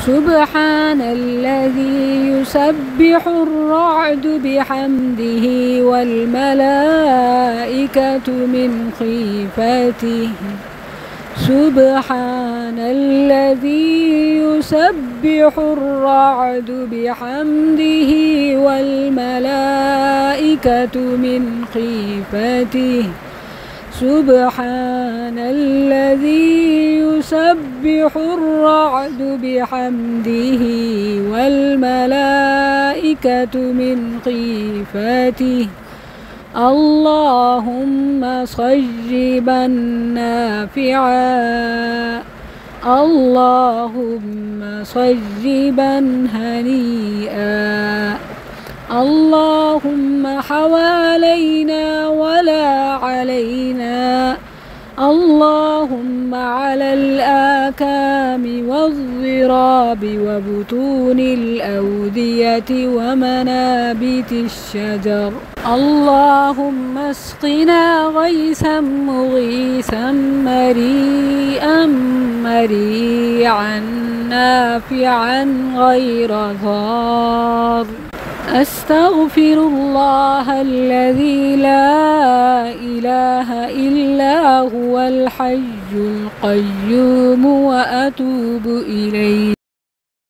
سبحان الذي يسبح الرعد بحمده والملائكة من خيفته سبحان الذي يسبح الرعد بحمده والملائكة من خيفته سبحان الذي يسبح الرعد بحمده والملائكة من خيفته اللهم صجبا نافعا اللهم صجبا هنيئا اللهم حوالينا ولا علينا اللهم على الآكام والضراب وبطون الأودية ومنابت الشجر اللهم اسقنا غيثا مغيثا مريئا مريعا نافعا غير ضار أستغفر الله الذي لا إله إلا هو الحي القيوم وأتوب إليه.